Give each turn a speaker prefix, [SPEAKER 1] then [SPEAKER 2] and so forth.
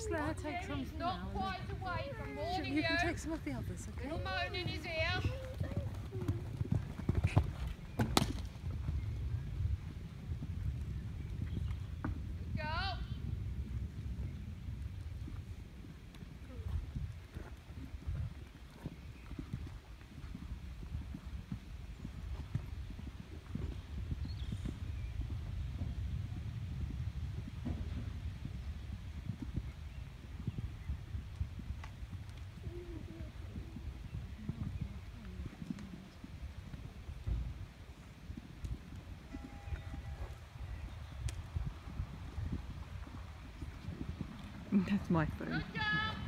[SPEAKER 1] just let her take some for
[SPEAKER 2] Not
[SPEAKER 1] now.
[SPEAKER 2] quite awake. I'm warning
[SPEAKER 1] You can take some of the others, okay?
[SPEAKER 2] Little moan in his ear. Go.
[SPEAKER 1] That's my phone.
[SPEAKER 2] Good job.